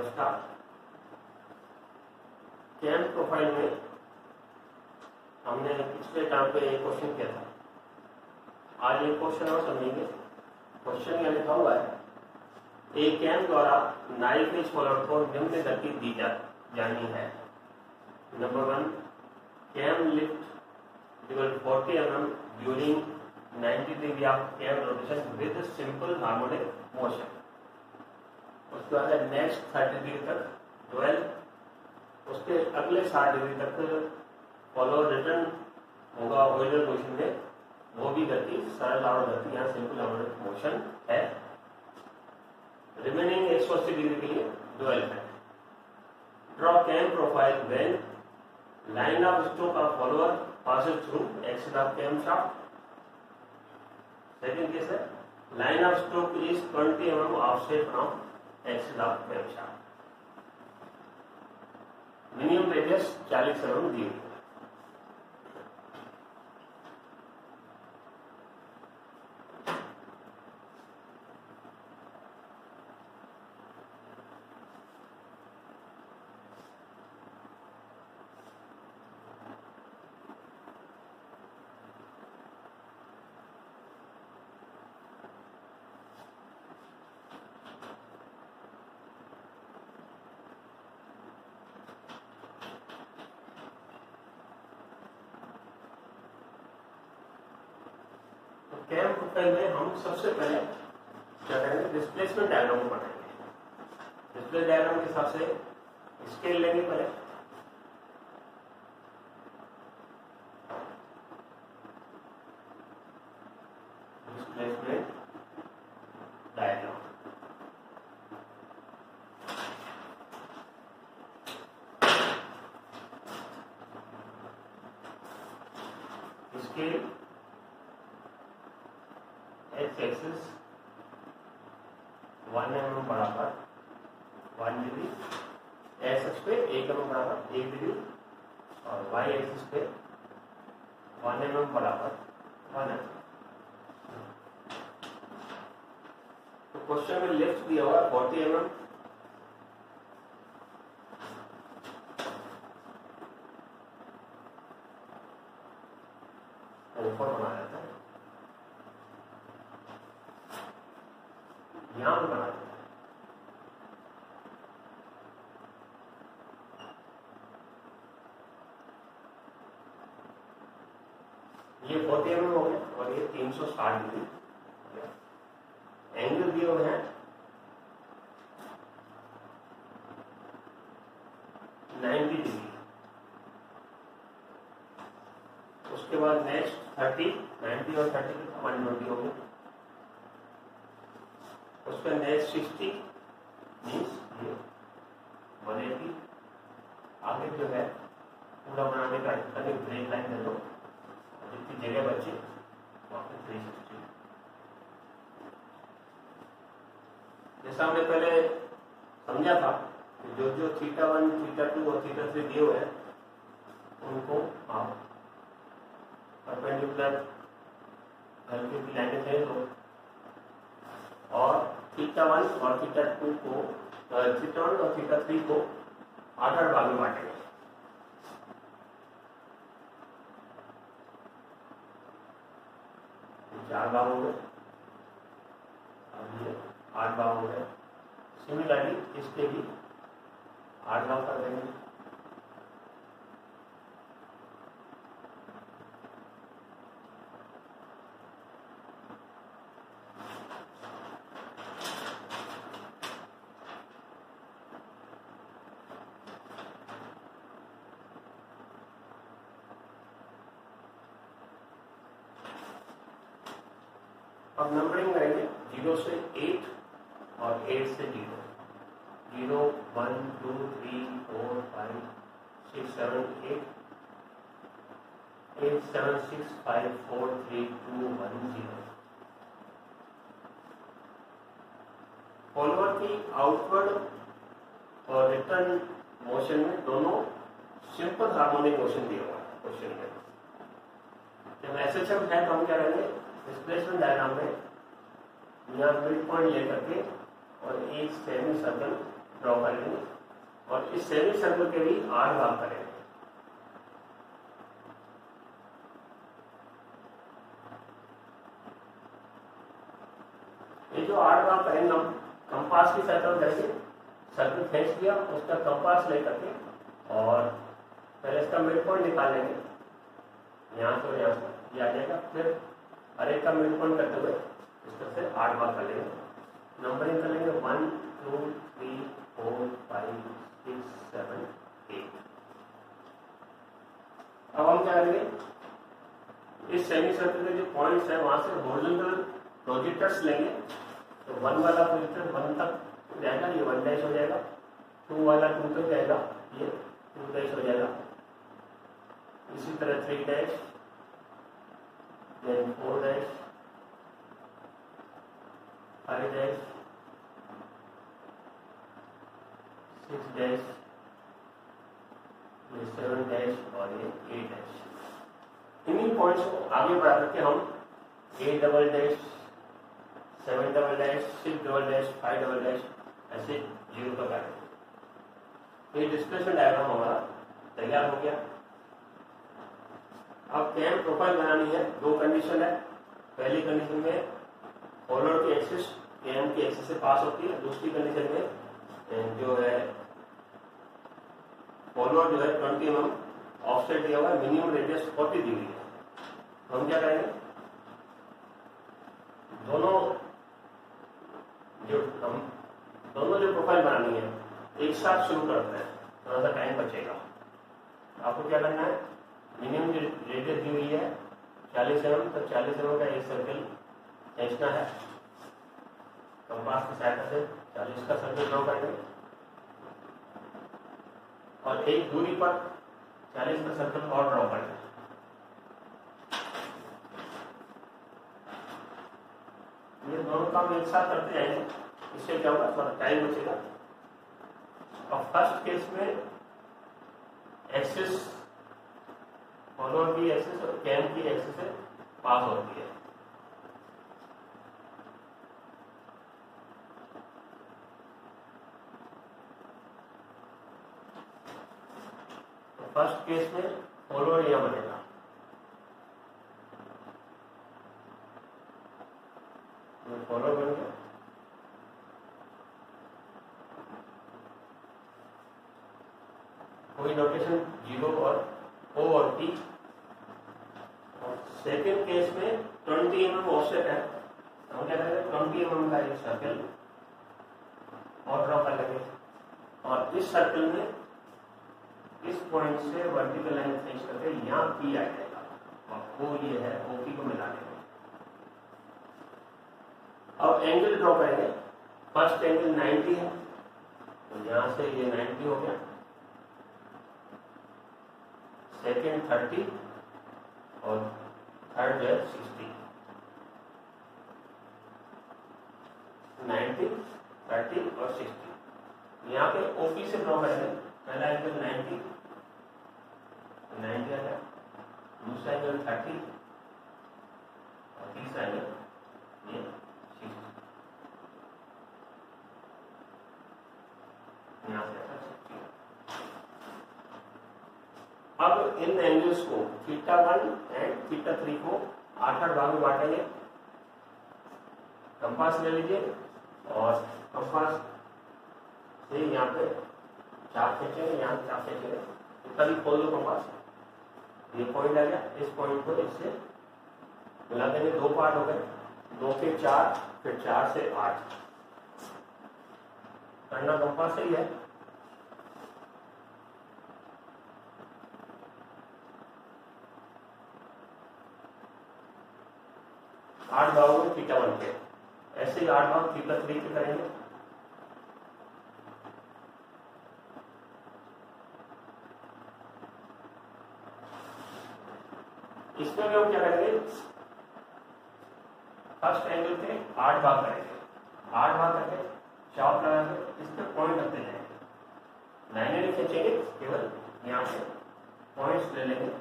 नमस्कार। Cam profile में हमने पिछले टाइम पे एक क्वेश्चन किया था। आज एक क्वेश्चन और समझेंगे। क्वेश्चन में लिखा हुआ है, एक कैम द्वारा नाइफ एज फॉलोअर को निम्न गति दी जानी है। Number 1, cam lift 40 mm during 90 degree of cam rotation with simple harmonic motion. उसके बाद है नेक्स्ट 30 डिग्री तक 12, उसके अगले 60 डिग्री तक फॉलोअर रिटर्न होगा ओरिजिनल पोजिशन में, वो भी गति सरल आवर्त गति, यहाँ सिंपल हार्मोनिक मोशन है। रिमेनिंग 180 डिग्री के लिए 12 है। Draw cam profile when line of stroke of follower passes through axis of camshaft. Second case है, line of stroke is 20 mm offset from axis of camshaft. Minimum radius 40 mm दी हुई। Cam profile में हम सबसे पहले क्या करेंगे, displacement diagram को बनाएंगे। डिस्प्ले डायग्राम के हिसाब से स्केल लेंगे पहले। Displacement diagram scale X axis 1 mm बराबर 1 डिग्री, एक्स एक्सिस पे 1 mm बराबर 1 डिग्री और वाई एक्सिस पे 1 mm बराबर 1 mm। तो क्वेश्चन में लेफ्ट दिया हुआ 40 mm, ऊपर बनाया जाता है, यहां पर बना देता है। ये 40 mm हो गया और ये 360 डिग्री। एंगल दिए हुए हैं 90 डिग्री। उसके बाद नेक्स्ट 30, 90 और 30 की 120 हो गई। उसका नेक्स्ट 60 मीन्स ये 180। आगे जो है पूरा बनाने का ब्रेक लाइन दे दो, जितनी जगह बचे वहां पे 360। जैसा हमने पहले समझा था कि जो जो θ1, θ2 और θ3 दिए हुए हैं उनको आप परपेंडिकुलर हल्की की लाइनें खींच दो और θ1 और θ2 को θ1 और θ3 को 8 भाग में बांटेंगे। चार भाग हो गए, अब ये 8 भाग हो गए। सिमिलरली इसके भी 8 भाग कर देंगे। अब नंबरिंग करेंगे 0 से 8 और 8 से 0। 0, 1, 2, 3, 4, 5, 6, 7, 8, 8, 7, 6, 5, 4, 3, 2, 1, 0। फॉलोअर की आउटवर्ड और रिटर्न मोशन में दोनों सिंपल हार्मोनिक मोशन दिया हुआ है क्वेश्चन में। जब SHM है तो हम क्या करेंगे, डिस्प्लेसमेंट डायग्राम में यहाँ मिड पॉइंट लेकर के और एक सेमी सर्कल ड्रॉ कर लेंगे और इस सेमी सर्कल के भी 8 भाग करेंगे। ये जो 8 भाग करेंगे हम कंपास की सर्कल करके सर्कल खींच दिया, उसका कंपास लेकर के और पहले इसका मिड पॉइंट निकाल लेंगे, यहाँ से यहाँ से ये आ जाएगा। फिर हर एक का मिड पॉइंट करते हुए इस तरह से 8 भाग कर लेंगे, नंबरिंग कर लेंगे 1 2 3 4 5 6 7 8। अब हम क्या करेंगे, इस सेमी सर्कल के जो पॉइंट्स है वहां से हॉरिजॉन्टल प्रोजेक्टर्स लेंगे। तो 1 वाला प्रोजेक्टर 1 तक जाएगा, ये 1 डैश हो जाएगा। 2 वाला 2 तक जाएगा, ये 2 डैश हो जाएगा। इसी तरह 3 dash, then 4 dash, 5 dash, 6 dash, ये 7 डैश और ये 8 डैश। इन्हीं पॉइंट्स को आगे बढ़ा करके हम 8 double dash, 7 double dash, 6 double dash, 5 double dash ऐसे 0 तक आएंगे। ये डिस्प्लेसमेंट डायग्राम हमारा तैयार हो गया। अब कैम प्रोफाइल बनानी है, 2 कंडीशन है। पहली कंडीशन में फॉलोअर की एक्सिस कैम की एक्सिस से पास होती है, दूसरी कंडीशन में जो है फॉलोअर जो है 20 mm ऑफसेट दिया हुआ है, मिनिमम रेडियस 40 डिग्री है। तो हम क्या करेंगे, दोनों जो प्रोफाइल बनानी है एक साथ शुरू करते हैं, थोड़ा सा टाइम बचेगा। आपको क्या करना है, मिनिमम जो रेडियस दी हुई है 40 mm, तो 40 mm का एक सर्कल खींचना है। कंपास की सहायता से 40 का सर्कल ड्रॉ करेंगे और एक दूरी पर 40 का सर्कल और ड्रॉ करेंगे। ये दोनों काम एक साथ करते जाएंगे, इससे क्या होगा, थोड़ा टाइम बचेगा। और फर्स्ट केस में एक्सिस फॉलोअर की एक्सिस और कैम की एक्सिस से पास होती है। तो फर्स्ट केस में फॉलोअर यह बनेगा, फॉलोअर बन गया। कोई नोटेशन 0 और O और T। और सेकेंड केस में 20 mm ऑफसेट है, तो हम क्या करेंगे, 20 mm का एक सर्कल और ड्रॉ कर लेंगे और इस सर्कल में इस पॉइंट से वर्टिकल लाइन खींच करके यहाँ P आ जाएगा और वो ये है OP को मिला लेंगे। अब एंगल ड्रॉ करेंगे, फर्स्ट एंगल 90 है, तो यहां से ये 90 हो गया। सेकेंड 30 और थर्ड जो है 60। 90, 30 और 60। यहाँ पे OP से ड्रॉ करेंगे। पहला एंगल 90 आ गया, दूसरा एंगल 30 और तीसरा एंगल ये 60। यहाँ से अब इन एंगल्स को θ1 एंड θ3 को 8 भाग में बांटेंगे। कंपास ले लीजिए और कंपास से यहाँ पे 4 खींचेंगे, यहाँ 4 खींचेंगे, तभी खोल दो कंपास। ये पॉइंट आ गया, इस पॉइंट को इससे मिला देंगे। 2 पार्ट हो गए, 2 के 4, फिर 4 से 8। करना कंपास सही है। आठ भागों में θ1 के, ऐसे ही 8 भाग θ3 के करेंगे। इसमें भी हम क्या करेंगे, फर्स्ट एंगल के 8 भाग करेंगे। 8 भाग करके चाप लगा के इस पे पॉइंट रखते जाएंगे। लाइनें नहीं खींचेंगे, केवल यहाँ से पॉइंट्स ले लेंगे।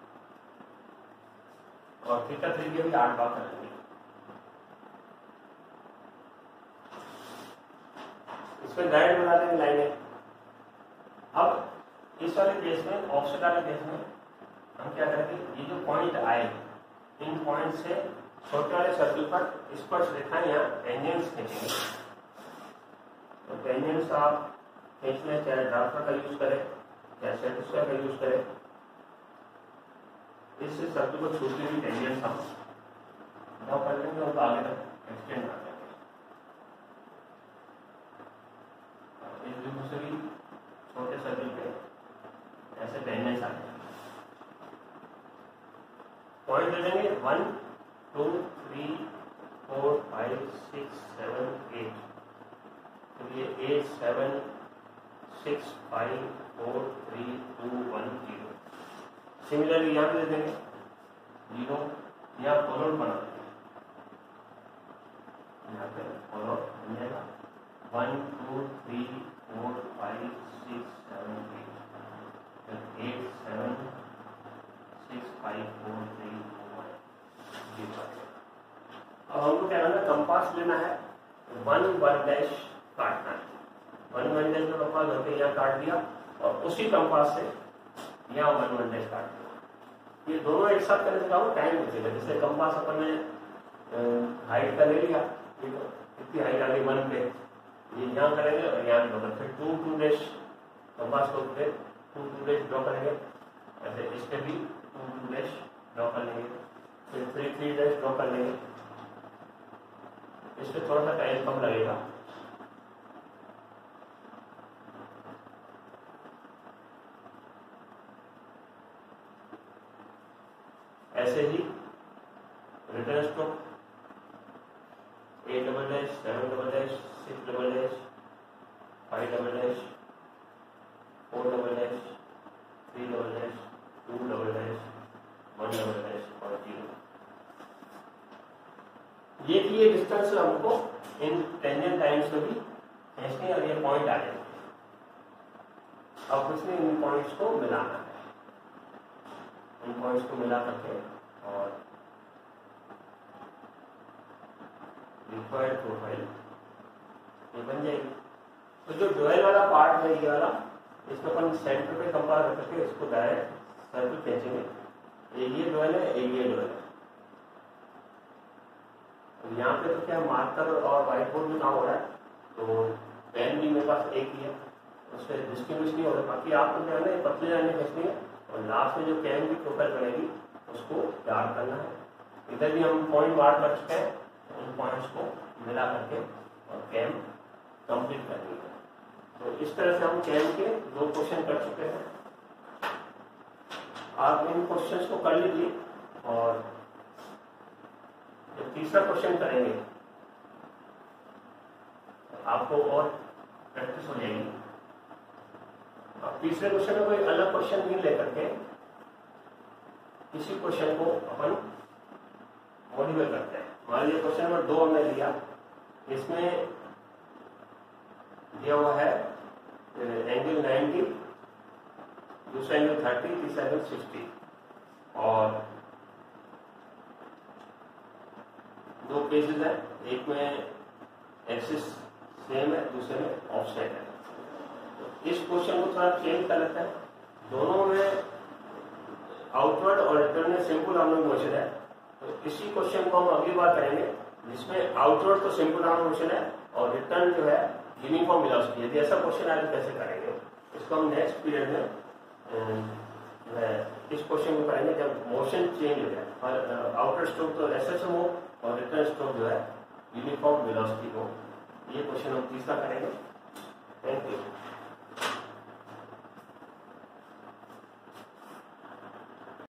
और θ3 के भी 8 भाग कर लेंगे। इसमें डायरेक्ट बना देंगे लाइनें। अब इस वाले केस में, ऑफसेट वाले केस में हम क्या करेंगे, ये जो पॉइंट आए इन पॉइंट से छोटे वाले सर्कल पर स्पर्श रेखाएं या टेंजेंट्स खींचेंगे। तो टेंजेंट्स आप खींचने चाहे ड्राफ्टर का यूज करें या सेट स्क्वायर का यूज करें, इससे सर्कल को छूटती हुई टेंजेंट्स हम ड्रॉ कर लेंगे और आगे तक एक्सटेंड कर देंगे। इस बिंदु से भी छोटे सर्कल पे ऐसे टेंजेंट्स आ जाएंगे। पॉइंट दे देंगे 1 2 3 4 5 6 7 8। तो ये 8 7 6 5 4 3 2 1 0। सिमिलरली यहाँ पे दे देंगे 0, यहाँ फॉलोड बना देंगे, यहाँ पे फॉलोड बन जाएगा 1 2 3 4 5 6 7 8 7 6 5 4 3 2 1 0। अब हमको क्या करना है, कंपास लेना है, 1 1 डैश काटना है। 1 1 डैश का कंपास होकर यहाँ काट दिया और उसी कंपास से यहाँ 1 1 डैश काट दिया। ये दोनों एक साथ करने से क्या हो, टाइम बचेगा। जैसे कंपास अपन ने हाइट का ले लिया, इतनी हाइट आ गई 1 पे, ये यहाँ करेंगे और यहाँ ड्रॉ करेंगे, फिर 2 2 डैश कंपास को फिर 2 2 डैश ड्रॉ करेंगे, ऐसे इस पे भी 2 2 डैश ड्रॉ कर लेंगे, फिर 3 3 डैश ड्रॉ कर लेंगे। इस पे थोड़ा सा टाइम कम लगेगा। ऐसे ही return stroke 8 double dash 7 double dash 6 double dash 5 double dash 4 double dash 3 double dash 2 double dash 1 double dash और 0। ये डिस्टेंस हमको इन टेंजेंट लाइन्स में भी खींचनी और ये पॉइंट आ जाएंगे। अब कुछ नहीं, इन पॉइंट्स को मिलाना है, इन पॉइंट्स को मिला करके और रिक्वायर्ड प्रोफाइल ये बन जाएगी। तो जो ड्यूअल वाला पार्ट है ये वाला, इसको अपन सेंटर पे कंपास रख करके इसको डायरेक्ट सर्कल खींचेंगे। ये ड्यूअल है, ये ड्यूअल है। यहाँ पे तो क्या मार्कर और व्हाइट बोर्ड में काम हो रहा है, तो पेन भी मेरे पास एक ही है, उससे डिस्टिंग्विश नहीं हो रहा। बाकी आपको जो है ना पतले जाने खींचनी है और लास्ट में जो कैम की प्रोफाइल बनेगी उसको याद करना है। इधर भी हम पॉइंट मार्क कर चुके हैं, उन पॉइंट्स को मिला करके और कैम कंप्लीट करनी है। तो इस तरह से हम कैम के 2 क्वेश्चन कर चुके हैं। आप इन क्वेश्चंस को कर लीजिए और जब तीसरा क्वेश्चन करेंगे तो आपको और प्रैक्टिस हो जाएगी। अब तीसरे क्वेश्चन में कोई अलग क्वेश्चन नहीं लेकर के इसी क्वेश्चन को अपन मॉडिफाई करते हैं। मान लीजिए क्वेश्चन नंबर 2 हमने लिया, इसमें दिया हुआ है एंगल 90, दूसरा एंगल 30, तीसरा एंगल 60 और 2 केसेस है, एक में एक्सिस सेम है, दूसरे में ऑफसेट है। तो इस क्वेश्चन को थोड़ा चेंज कर लेते हैं। दोनों में आउटवर्ड और रिटर्न में सिंपल हार्मोनिक मोशन है, तो इसी क्वेश्चन को हम अगली बार करेंगे जिसमें आउटवर्ड तो सिंपल हार्मोनिक मोशन है और रिटर्न जो है यूनिफॉर्म वेलोसिटी। यदि ऐसा क्वेश्चन आए तो कैसे करेंगे, इसको हम नेक्स्ट पीरियड में इस क्वेश्चन को करेंगे जब मोशन चेंज हो जाए और आउटर स्ट्रोक तो एसएसएम हो और रिटर्न स्ट्रोक जो है यूनिफॉर्म वेलोसिटी हो। ये क्वेश्चन हम तीसरा करेंगे। Thank you.